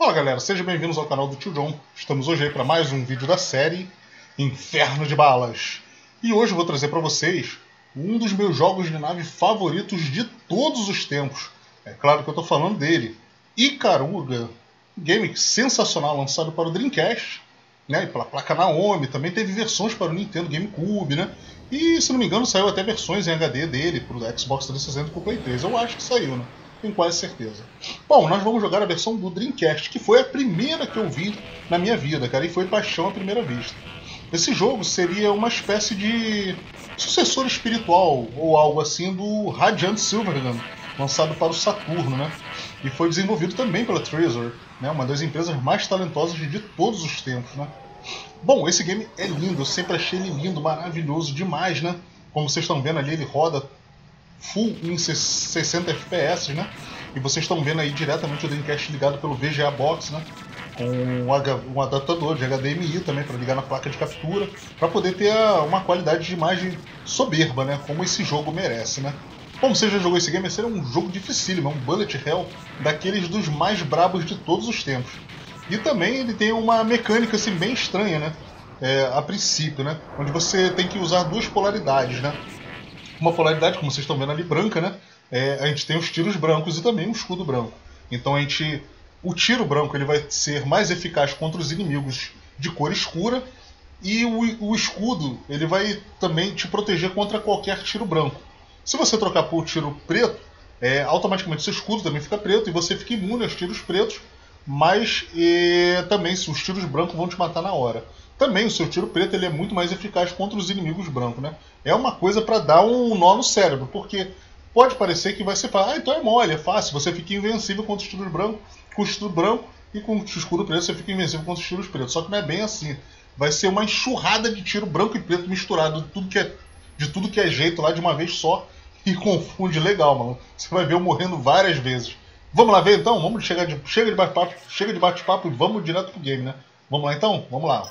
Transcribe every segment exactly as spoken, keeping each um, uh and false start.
Fala galera, sejam bem-vindos ao canal do Tio John. Estamos hoje aí para mais um vídeo da série Inferno de Balas. E hoje eu vou trazer para vocês um dos meus jogos de nave favoritos de todos os tempos. É claro que eu estou falando dele, Ikaruga, game sensacional lançado para o Dreamcast, né, e pela placa Naomi. Também teve versões para o Nintendo GameCube, né? E se não me engano saiu até versões em H D dele para o Xbox trezentos e sessenta e para o Play três. Eu acho que saiu, né? Tenho quase certeza. Bom, nós vamos jogar a versão do Dreamcast, que foi a primeira que eu vi na minha vida, cara, e foi paixão à primeira vista. Esse jogo seria uma espécie de sucessor espiritual, ou algo assim, do Radiant Silvergun, lançado para o Saturno, né? E foi desenvolvido também pela Treasure, né? Uma das empresas mais talentosas de todos os tempos, né? Bom, esse game é lindo, eu sempre achei ele lindo, maravilhoso demais, né? Como vocês estão vendo ali, ele roda full em sessenta F P S, né? E vocês estão vendo aí diretamente o Dreamcast ligado pelo V G A Box, né? Com um adaptador de H D M I também para ligar na placa de captura, para poder ter uma qualidade de imagem soberba, né? Como esse jogo merece, né? Como você já jogou esse game, esse é um jogo dificílimo, é um bullet hell daqueles dos mais brabos de todos os tempos. E também ele tem uma mecânica assim bem estranha, né? É, a princípio, né? Onde você tem que usar duas polaridades, né? Uma polaridade, como vocês estão vendo ali, branca, né? É, a gente tem os tiros brancos e também um escudo branco. Então a gente, o tiro branco ele vai ser mais eficaz contra os inimigos de cor escura, e o, o escudo ele vai também te proteger contra qualquer tiro branco. Se você trocar por tiro preto, é, automaticamente seu escudo também fica preto e você fica imune aos tiros pretos, mas e, também os tiros brancos vão te matar na hora. Também o seu tiro preto ele é muito mais eficaz contra os inimigos brancos, né? É uma coisa para dar um nó no cérebro, porque pode parecer que vai ser fácil. Ah, então é mole, é fácil. Você fica invencível contra os tiros brancos, com o escudo branco, e com o escudo preto você fica invencível contra os tiros pretos. Só que não é bem assim. Vai ser uma enxurrada de tiro branco e preto misturado de tudo que é, de tudo que é jeito lá de uma vez só, e confunde legal, mano. Você vai ver eu morrendo várias vezes. Vamos lá ver então? Vamos chegar de, chega de bate-papo, chega de bate-papo e vamos direto pro game, né? Vamos lá então? Vamos lá.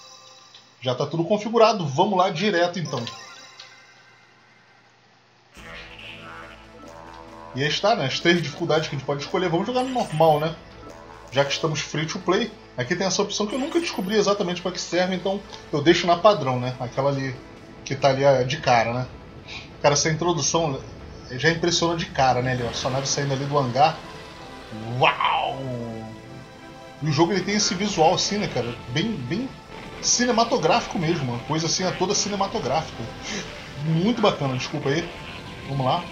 Já está tudo configurado, vamos lá direto então. E aí está, né? As três dificuldades que a gente pode escolher. Vamos jogar no normal, né? Já que estamos free to play. Aqui tem essa opção que eu nunca descobri exatamente para que serve, então eu deixo na padrão, né? Aquela ali que tá ali de cara, né? Cara, essa introdução já impressiona de cara, né? Ali, ó, sua nave saindo ali do hangar. Uau! E o jogo ele tem esse visual assim, né, cara? Bem, bem cinematográfico mesmo, uma coisa assim, toda cinematográfica. Muito bacana, desculpa aí. Vamos lá.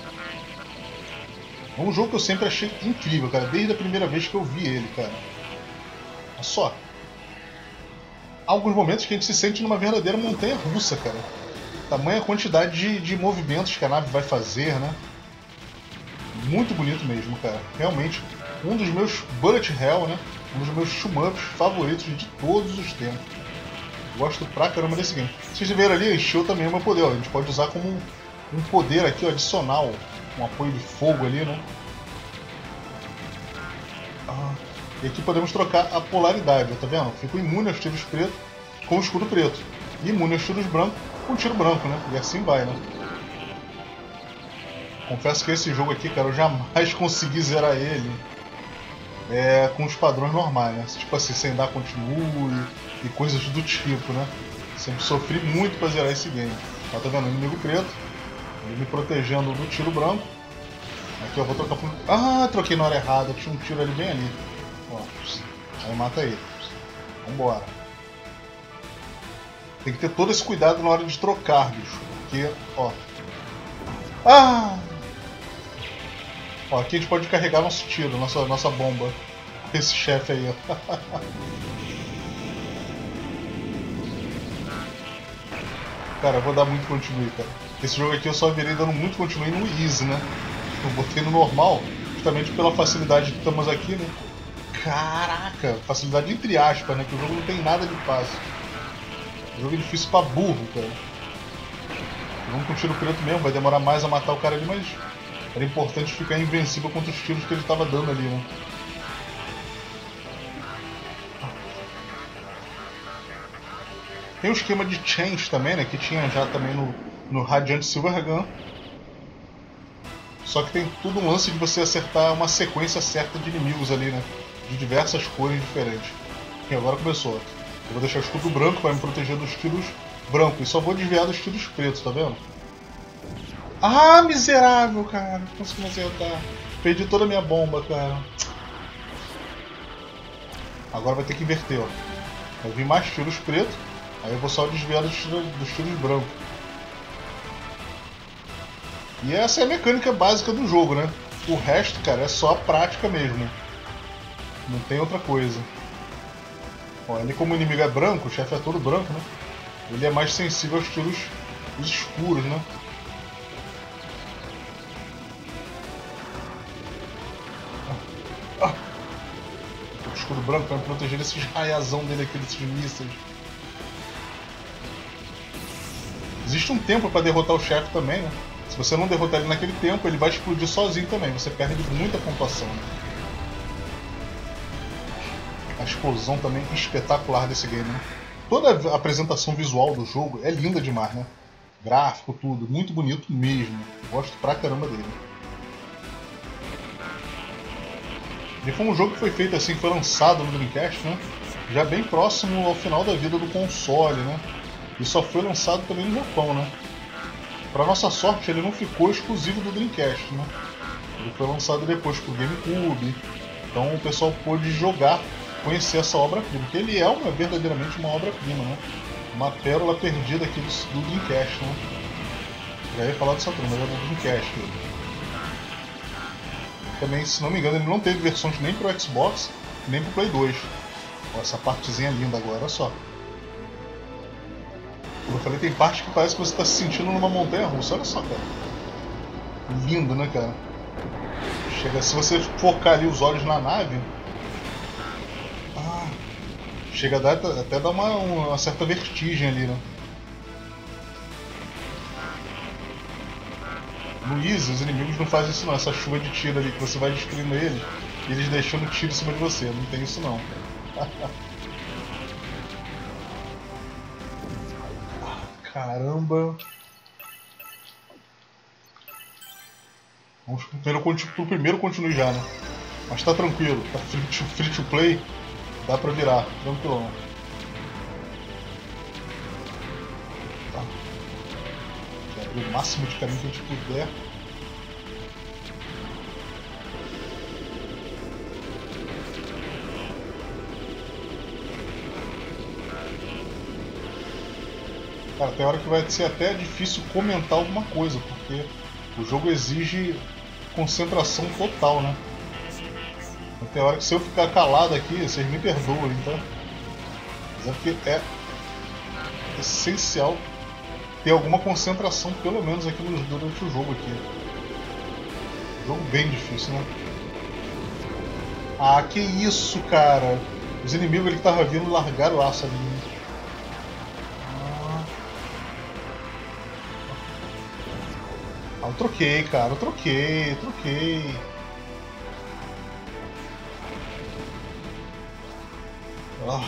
É um jogo que eu sempre achei incrível, cara, desde a primeira vez que eu vi ele, cara. Olha só. Há alguns momentos que a gente se sente numa verdadeira montanha russa, cara. Tamanha quantidade de, de movimentos que a nave vai fazer, né? Muito bonito mesmo, cara. Realmente, um dos meus bullet hell, né? Um dos meus shoot-ups favoritos de todos os tempos. Gosto pra caramba desse game. Vocês viram ali, encheu também o meu poder. Ó. A gente pode usar como um, um poder aqui ó, adicional. Um apoio de fogo ali, né? Ah, e aqui podemos trocar a polaridade, tá vendo? Fico imune aos tiros pretos com o escudo preto. E imune aos tiros brancos com o tiro branco, né? E assim vai, né? Confesso que esse jogo aqui, cara, eu jamais consegui zerar ele é, com os padrões normais, né? Tipo assim, sem dar continue e coisas do tipo, né? Sempre sofri muito pra zerar esse game. Ó, tá vendo? O inimigo preto, ele me protegendo do tiro branco. Aqui eu vou trocar por... Ah, troquei na hora errada, tinha um tiro ali bem ali. Ó, aí mata ele. Vambora. Tem que ter todo esse cuidado na hora de trocar, bicho. Porque, ó... Ah! Ó, aqui a gente pode carregar nosso tiro, nossa, nossa bomba. Esse chefe aí, ó. Cara, eu vou dar muito continue, cara. Esse jogo aqui eu só virei dando muito continue no easy, né? Eu botei no normal, justamente pela facilidade que estamos aqui, né? Caraca, facilidade entre aspas, né? Que o jogo não tem nada de fácil. O jogo é difícil pra burro, cara. Vamos com tiro preto mesmo, vai demorar mais a matar o cara ali, mas era importante ficar invencível contra os tiros que ele estava dando ali, né? Tem o esquema de change também, né? Que tinha já também no, no Radiant Silvergun. Só que tem tudo um lance de você acertar uma sequência certa de inimigos ali, né? de diversas cores diferentes. E agora começou. Eu vou deixar o escudo branco para me proteger dos tiros brancos. E só vou desviar dos tiros pretos, tá vendo? Ah, miserável, cara. Não consegui acertar. Perdi toda a minha bomba, cara. Agora vai ter que inverter, ó. Vai vir mais tiros pretos. Aí eu vou só desviar dos tiros, dos tiros brancos. E essa é a mecânica básica do jogo, né? O resto, cara, é só a prática mesmo. Não tem outra coisa. Ó, ele como o inimigo é branco, o chefe é todo branco, né? Ele é mais sensível aos tiros escuros, né? Ah, ah. O escudo branco vai me proteger desses raiazão dele aqui, desses mísseis. Existe um tempo para derrotar o chefe também, né? Se você não derrotar ele naquele tempo, ele vai explodir sozinho também. Você perde muita pontuação, né? A explosão também espetacular desse game, né? Toda a apresentação visual do jogo é linda demais, né? Gráfico, tudo. Muito bonito mesmo. Gosto pra caramba dele. E foi um jogo que foi feito assim, foi lançado no Dreamcast, né? Já bem próximo ao final da vida do console, né? E só foi lançado também no Japão, né? Para nossa sorte, ele não ficou exclusivo do Dreamcast, né? Ele foi lançado depois pro GameCube. Então o pessoal pôde jogar, conhecer essa obra-prima, porque ele é uma, verdadeiramente uma obra-prima, né? Uma pérola perdida aqui do, do Dreamcast, né? Já ia falar do Saturno, mas é do Dreamcast. Também, se não me engano, ele não teve versões nem pro Xbox, nem pro Play dois. Ó, essa partezinha linda agora, olha só. Como eu falei, tem parte que parece que você está se sentindo numa montanha russa. Olha só, cara. Lindo, né, cara? Chega, se você focar ali os olhos na nave, ah, chega a dar, até dar uma, uma certa vertigem ali, né? No Easy, os inimigos não fazem isso não. Essa chuva de tiro ali que você vai destruindo eles, e eles deixando tiro em cima de você. Não tem isso não. Caramba! Vamos pro primeiro continue já, né? Mas tá tranquilo, tá free to, free to play, dá pra virar, tranquilão. Tá. Vou abrir o máximo de caminho que a gente puder. Cara, tem hora que vai ser até difícil comentar alguma coisa, porque o jogo exige concentração total, né? Então, tem hora que se eu ficar calado aqui, vocês me perdoem, tá? Mas é porque é essencial ter alguma concentração, pelo menos aqui durante o jogo aqui. Jogo bem difícil, né? Ah, que isso, cara! Os inimigos que estavam vindo largaram o aço ali. Ah, eu troquei, cara, eu troquei, eu troquei. Ah.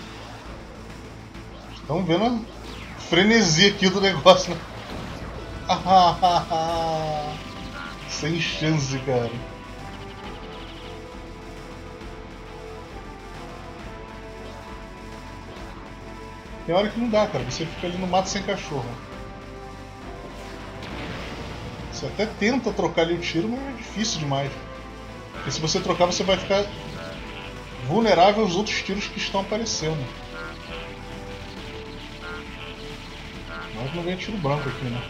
Estão vendo a frenesi aqui do negócio, né? Sem chance, cara. Tem hora que não dá, cara. Você fica ali no mato sem cachorro. Você até tenta trocar ali o tiro, mas é difícil demais. Porque se você trocar, você vai ficar vulnerável aos outros tiros que estão aparecendo. Mas não vem tiro branco aqui, né?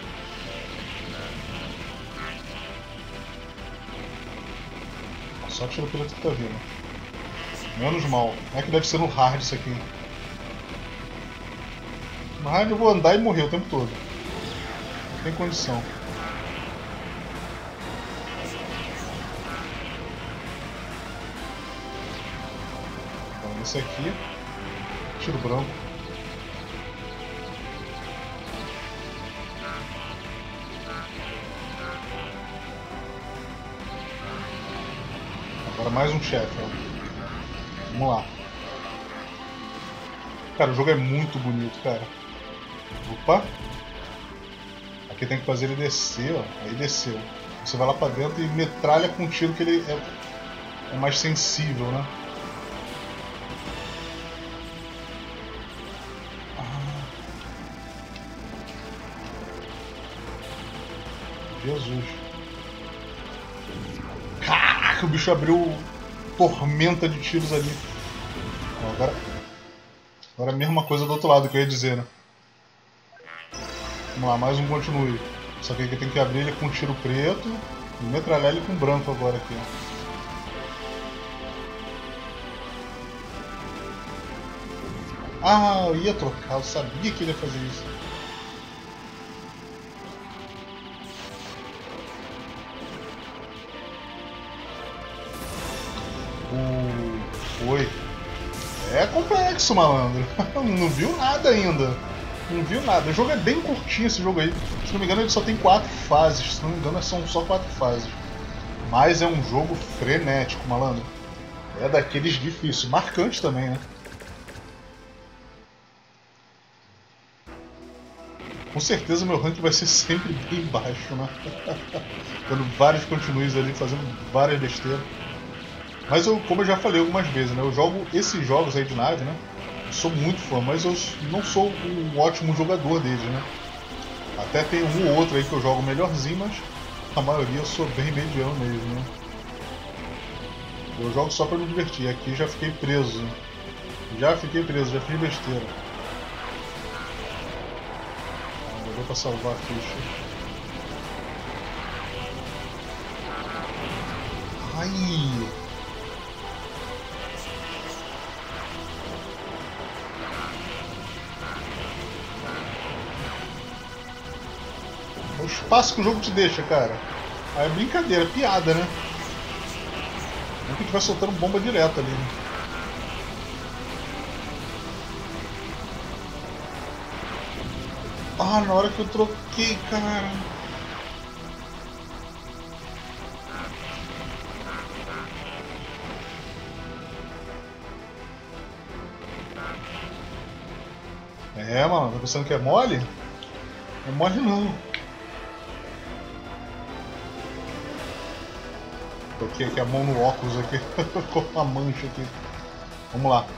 Só tiro preto que tá vindo. Menos mal. Não é que deve ser no hard isso aqui. No hard eu vou andar e morrer o tempo todo. Não tem condição. Esse aqui, tiro branco. Agora mais um chefe, ó. Vamos lá. Cara, o jogo é muito bonito, cara. Opa! Aqui tem que fazer ele descer, ó. Aí desceu. Você vai lá pra dentro e metralha com um tiro que ele é, é mais sensível, né? Jesus. Caraca, o bicho abriu tormenta de tiros ali. Agora, agora a mesma coisa do outro lado que eu ia dizer, né? Vamos lá, mais um continue. Só que aqui tem que abrir ele com tiro preto e metralhar ele com branco agora aqui. Ah, eu ia trocar, eu sabia que ele ia fazer isso. Uh, foi. É complexo, malandro. Não viu nada ainda. Não viu nada. O jogo é bem curtinho, esse jogo aí. Se não me engano, ele só tem quatro fases. Se não me engano, são só quatro fases. Mas é um jogo frenético, malandro. É daqueles difíceis. Marcante também, né? Com certeza meu rank vai ser sempre bem baixo, né? Dando vários continues ali, fazendo várias besteiras. Mas eu, como eu já falei algumas vezes, né? Eu jogo esses jogos aí de nave, né? Eu sou muito fã, mas eu não sou um ótimo jogador deles, né? Até tem um ou outro aí que eu jogo melhorzinho, mas a maioria eu sou bem mediano mesmo, né? Eu jogo só pra me divertir. Aqui já fiquei preso. Já fiquei preso, já fiz besteira. Ah, vou pra salvar a ficha. Ai! É o espaço que o jogo te deixa, cara. Aí é brincadeira, é piada, né? Não que a gente vai soltando bomba direto ali, né? Ah, na hora que eu troquei, cara. É, mano, tá pensando que é mole? Não é mole não. Toquei aqui a mão no óculos aqui, com uma mancha aqui. Vamos lá.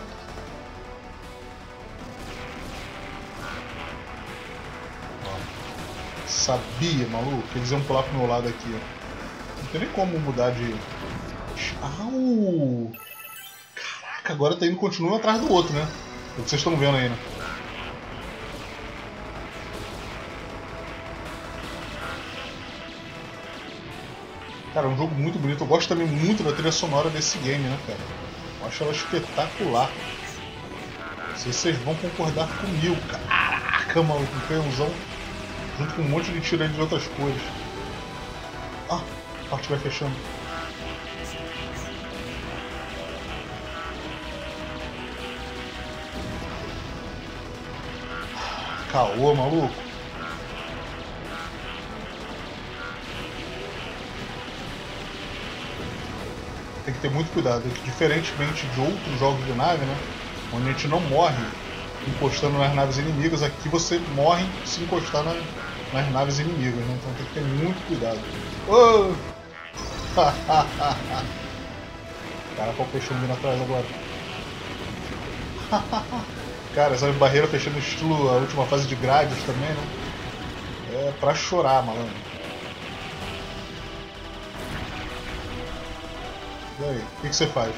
Sabia, maluco, que eles iam pular pro meu lado aqui. Não tem nem como mudar de... Au! Caraca, agora tá indo continuando atrás do outro, né? É o que vocês estão vendo aí, né? Cara, é um jogo muito bonito. Eu gosto também muito da trilha sonora desse game, né, cara? Eu acho ela espetacular. Não sei se vocês vão concordar comigo. Caraca, maluco, um canhãozão junto com um monte de tiro aí de outras cores. Ah, a parte vai fechando. Caô, maluco. Tem que ter muito cuidado, diferentemente de outros jogos de nave, né, onde a gente não morre encostando nas naves inimigas, aqui você morre se encostar na, nas naves inimigas, né? Então tem que ter muito cuidado. Oh! Cara, qual fechando vindo atrás agora? Cara, essa barreira fechando estilo a última fase de Gradius também, né? É pra chorar, malandro. E aí, o que, que você faz?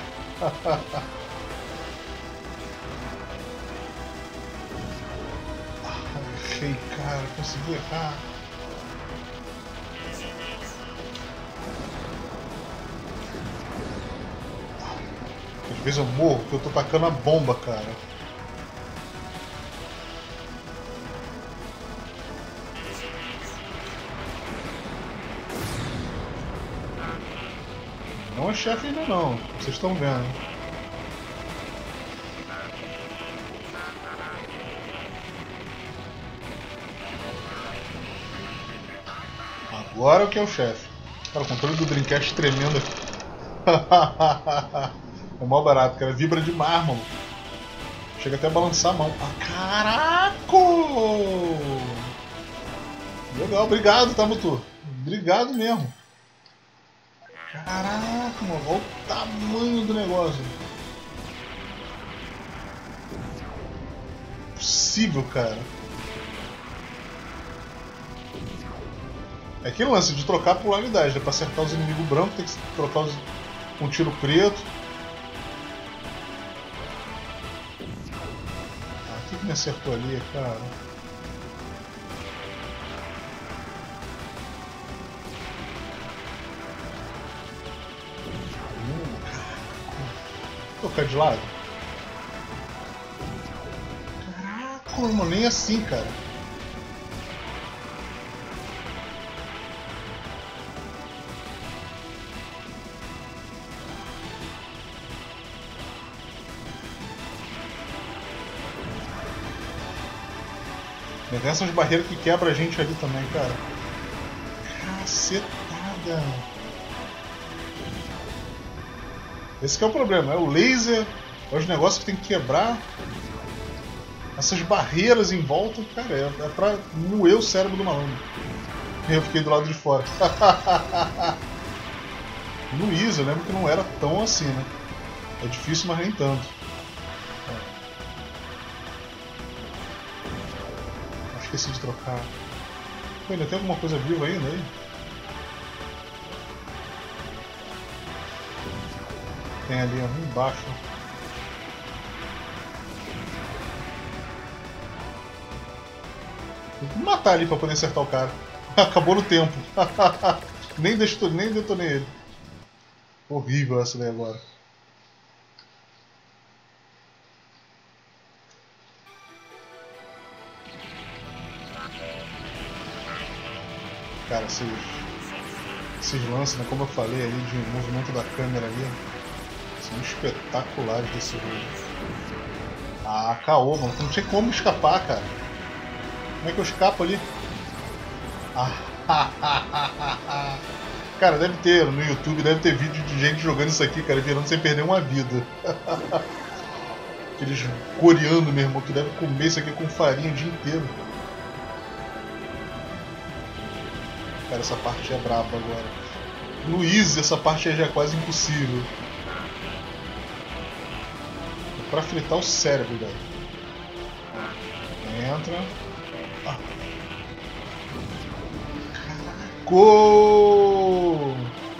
Errei, cara, consegui errar. Às vezes eu morro porque eu tô tacando a bomba, cara. Não é chefe ainda não, vocês estão vendo. Agora o que é o chefe? Cara, o controle do Dreamcast tremendo aqui. É mó barato, cara. Vibra demais, mano. Chega até a balançar a mão. Ah, caraca! Legal, obrigado, tá, Mutu? Obrigado mesmo. Caraca, mano, olha o tamanho do negócio. Possível, cara. É aquele lance de trocar a polaridade, né? Pra acertar os inimigos brancos tem que trocar os... com um tiro preto. Ah, o que, que me acertou ali, cara? Vou tocar de lado? Caraca, irmão, nem assim, cara. Tem essas barreiras que quebra a gente ali também, cara. Cacetada. Esse que é o problema, é o laser, é os negócios que tem que quebrar. Essas barreiras em volta, cara, é, é pra moer o cérebro do malandro. E eu fiquei do lado de fora. No Easy eu lembro que não era tão assim, né? É difícil, mas nem tanto. Esqueci de trocar. Pô, ainda tem alguma coisa viva ainda aí? Tem ali ali embaixo. Vou matar ali pra poder acertar o cara. Acabou no tempo. nem, detonei, nem detonei ele. Horrível essa daí agora. Cara, esses, esses lances, né, como eu falei ali, de movimento da câmera ali, são espetaculares desse jogo. Ah, caô, mano, não tinha como escapar, cara. Como é que eu escapo ali? Ah, cara, deve ter no YouTube, deve ter vídeo de gente jogando isso aqui, cara, virando sem perder uma vida. Aqueles coreanos, meu irmão, que devem comer isso aqui com farinha o dia inteiro. Cara, essa parte é braba agora. No Easy, essa parte já é quase impossível. É pra fritar o cérebro, velho. Entra. Ah. Caraca!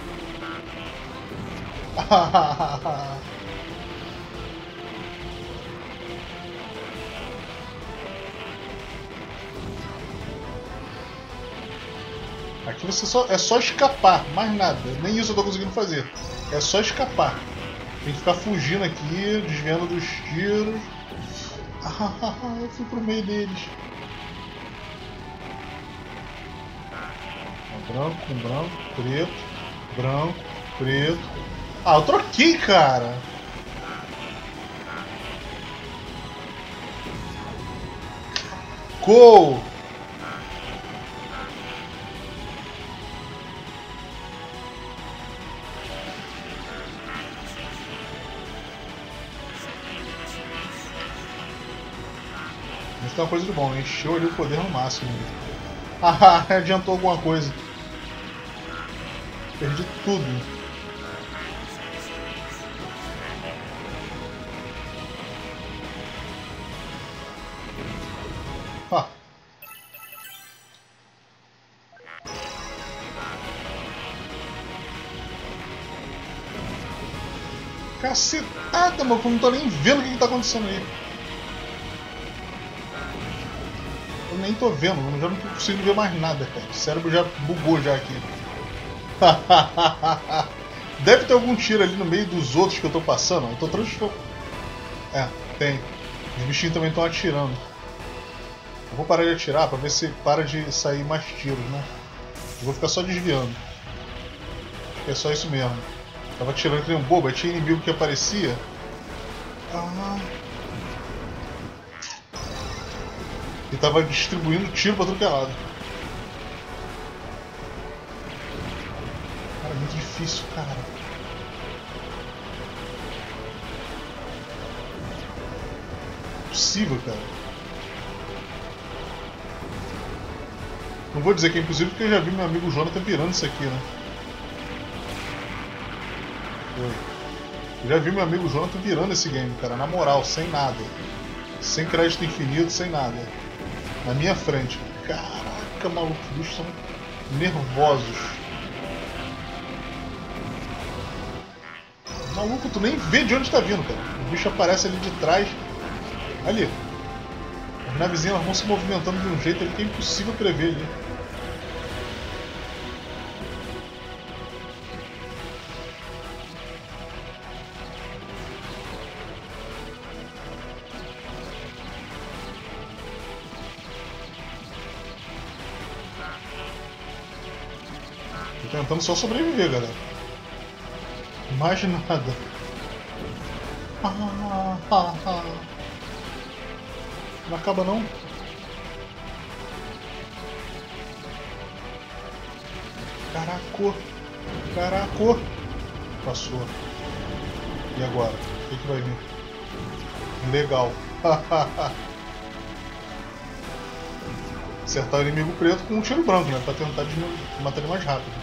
Aqui você só, é só escapar, mais nada. Nem isso eu tô conseguindo fazer. É só escapar. Tem que ficar fugindo aqui, desviando dos tiros. Ah, eu fui pro meio deles. Branco com branco, preto, branco, preto. Ah, eu troquei, cara! Gol! Isso é uma coisa de bom, encheu ali o poder no máximo. Ah, adiantou alguma coisa. Perdi tudo. Ah. Cacetada, mano, eu não tô nem vendo o que, que tá acontecendo aí. Eu nem tô vendo, eu já não tô conseguindo ver mais nada, cara. O cérebro já bugou já aqui. Deve ter algum tiro ali no meio dos outros que eu tô passando. Eu tô transformando. É, tem. Os bichinhos também estão atirando. Eu vou parar de atirar pra ver se para de sair mais tiros, né? Eu vou ficar só desviando. Acho que é só isso mesmo. Tava atirando que nem um bobo, aí tinha inimigo que aparecia. Ah. E tava distribuindo tiro pra tudo que é lado. Cara, é muito difícil, cara. Impossível, cara. Não vou dizer que é impossível porque eu já vi meu amigo Jonathan virando isso aqui, né? Foi. Eu já vi meu amigo Jonathan virando esse game, cara, na moral, sem nada. Sem crédito infinito, sem nada. Na minha frente. Caraca, maluco, os bichos são nervosos. Maluco, tu nem vê de onde está vindo, cara. O bicho aparece ali de trás. Ali. As navezinhas elas vão se movimentando de um jeito ali que é impossível prever ali. Tô tentando só sobreviver, galera. Mais nada. Ah, ah, ah. Não acaba não. Caraca. Caraca. Passou. E agora? O que, que vai vir? Legal. Acertar o inimigo preto com um tiro branco, né? Pra tentar matar ele mais rápido.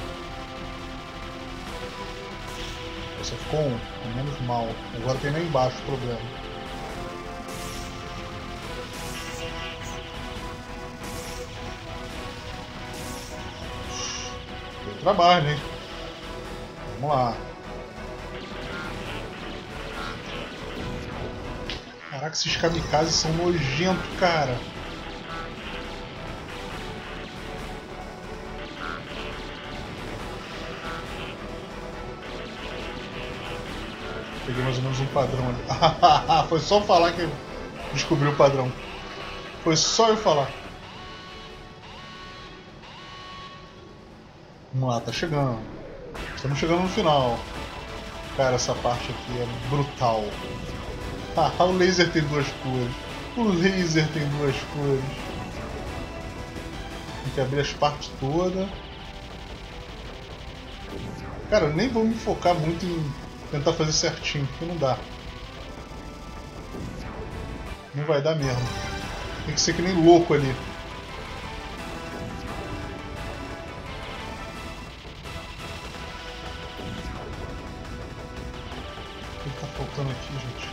Você ficou um, é menos mal. Agora tem lá embaixo o problema. Deu trabalho, hein? Vamos lá. Caraca, esses kamikazes são nojentos, cara. Peguei mais ou menos um padrão ali. Foi só falar que eu descobri o padrão. Foi só eu falar. Vamos lá, tá chegando. Estamos chegando no final. Cara, essa parte aqui é brutal. Ah, o laser tem duas cores. O laser tem duas cores. Tem que abrir as partes todas. Cara, eu nem vou me focar muito em tentar fazer certinho, porque não dá. Não vai dar mesmo. Tem que ser que nem louco ali. O que tá faltando aqui, gente?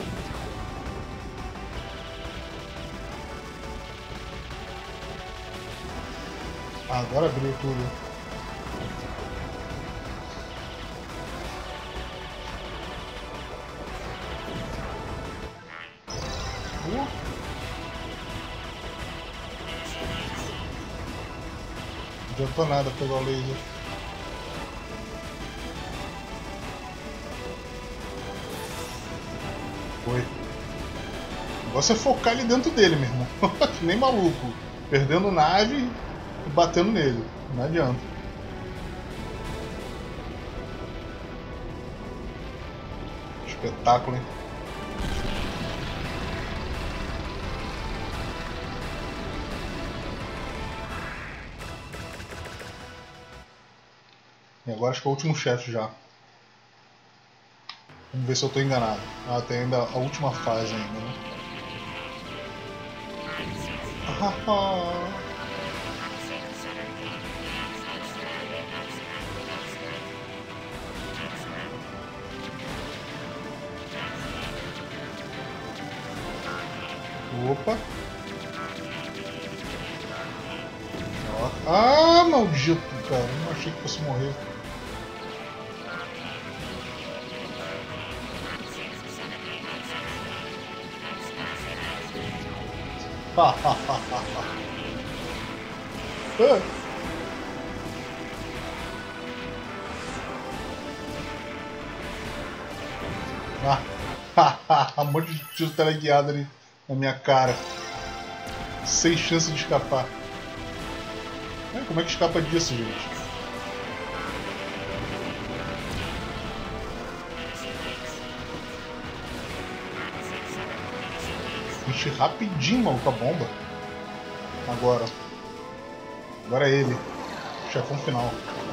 Ah, agora abriu tudo. Não adiantou nada pegar o laser. Foi. O negócio é focar ali dentro dele, meu irmão. Que nem maluco. Perdendo nave e batendo nele. Não adianta. Espetáculo, hein? E agora acho que é o último chefe já. Vamos ver se eu estou enganado. Ah, tem ainda a última fase ainda, né? Opa! Ah, maldito, cara! Não achei que fosse morrer. Ha ha ha ha ha. Ah, um monte de tiro teleguiado ali na minha cara. Sem chance de escapar. É, como é que escapa disso, gente? Enche rapidinho, mano, com a bomba. Agora. Agora é ele. O chefão final.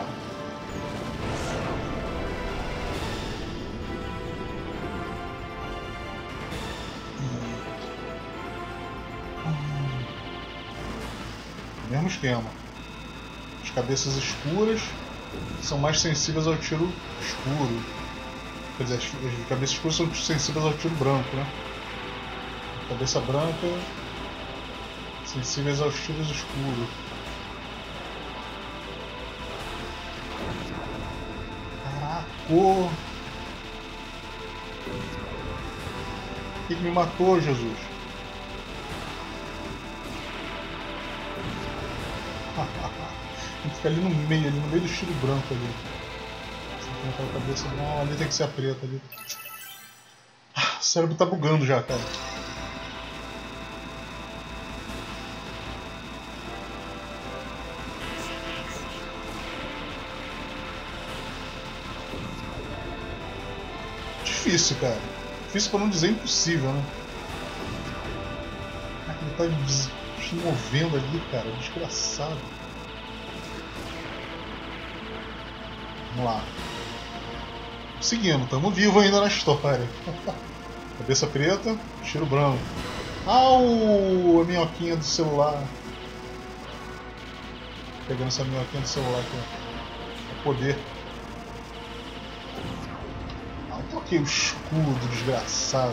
Mesmo esquema. As cabeças escuras são mais sensíveis ao tiro escuro. Quer dizer, as cabeças escuras são sensíveis ao tiro branco, né? Cabeça branca, sensíveis aos tiros escuros. Pô. O que, que me matou, Jesus? Tem que ficar ali no meio, ali no meio do tiro branco ali. Tem a cabeça. Não, ali tem que ser a preta ali. O cérebro tá bugando já, cara. Difícil, cara. Difícil pra não dizer impossível, né? Ele tá se movendo ali, cara. Desgraçado. Vamos lá. Seguindo, estamos vivos ainda na história. Cabeça preta, tiro branco. Au! A minhoquinha do celular. Pegando essa minhoquinha do celular aqui. É poder. Ah, eu troquei o escudo, desgraçado.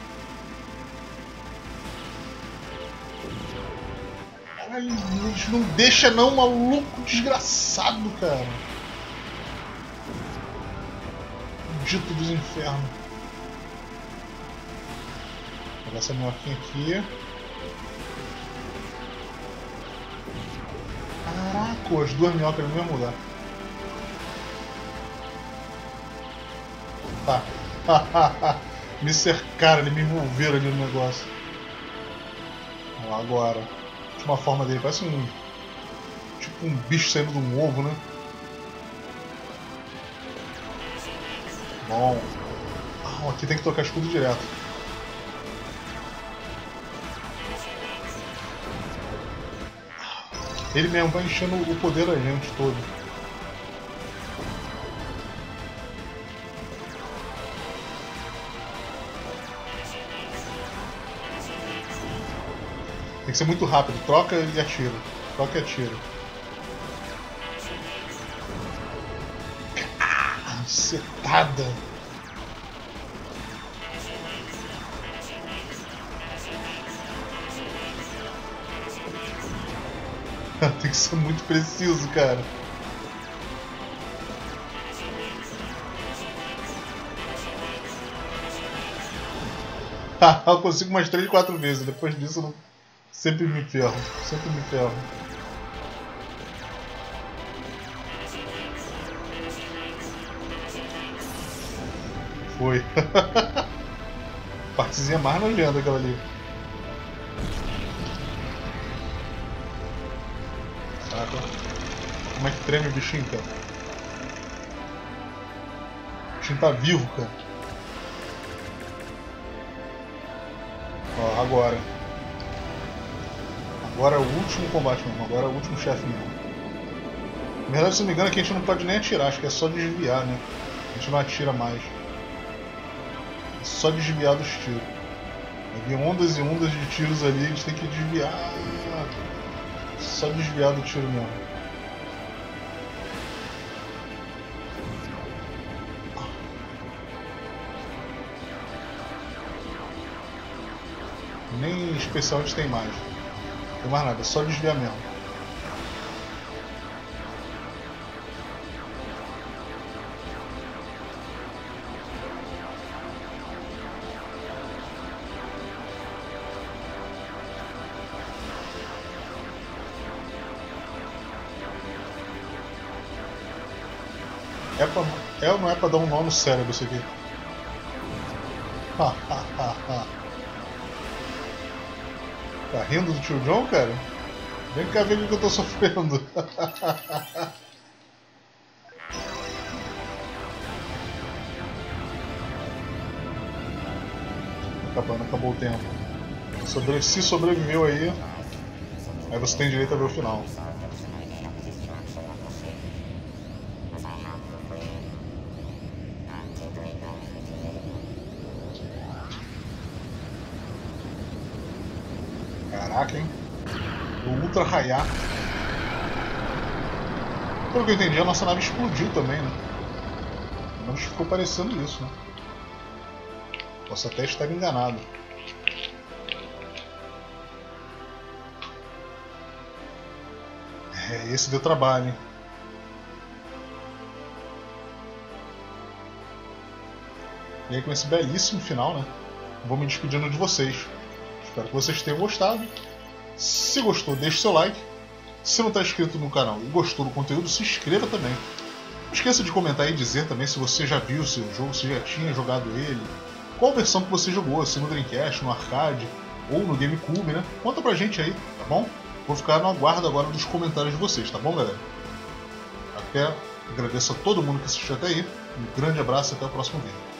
Caralho, não deixa não, maluco, desgraçado, cara. Dito dos infernos. Vou pegar essa minhoquinha aqui. Caraca, as duas minhocas no mesmo lugar. Tá. Me cercaram, eles me envolveram ali no negócio. Vamos lá agora. A última forma dele parece um. Tipo um bicho saindo de um ovo, né? Bom. Ah, aqui tem que trocar escudo direto. Ele mesmo vai enchendo o poder da gente todo. Tem que ser muito rápido. Troca e atira. Troca e atira. Ah, setada. Tem que ser muito preciso, cara. Eu consigo umas três, quatro vezes. Depois disso eu não... sempre me ferro. Sempre me ferro. Foi. Partezinha mais nojenta aquela ali. Como é que treme o bichinho, cara? O bichinho tá vivo, cara. Ó, agora. Agora é o último combate mesmo. Agora é o último chefe mesmo. Na verdade, se não me engano, aqui a gente não pode nem atirar. Acho que é só desviar, né? A gente não atira mais. É só desviar dos tiros. Havia ondas e ondas de tiros ali. A gente tem que desviar. Só desviar do tiro mesmo. Nem especial a gente tem mais. Não tem mais nada, é só desviar mesmo. É, pra, é ou não é pra dar um nó no cérebro isso aqui? Ha, ha, ha, ha. Tá rindo do tio John, cara? Vem cá ver o que eu tô sofrendo. Acabando, acabou o tempo. Sobre, se sobreviveu aí, aí você tem direito a ver o final. Caraca, hein? O Ultra Raiar. Pelo que eu entendi, a nossa nave explodiu também, né? Mas ficou parecendo isso, né? Posso até estar enganado. É, esse deu trabalho, hein? E aí com esse belíssimo final, né, vou me despedindo de vocês. Espero que vocês tenham gostado. Se gostou, deixe seu like. Se não está inscrito no canal e gostou do conteúdo, se inscreva também. Não esqueça de comentar e dizer também se você já viu o seu jogo, se já tinha jogado ele, qual versão que você jogou, se no Dreamcast, no arcade ou no GameCube, né? Conta pra gente aí, tá bom? Vou ficar no aguardo agora dos comentários de vocês, tá bom, galera? Até, agradeço a todo mundo que assistiu até aí, um grande abraço e até o próximo vídeo.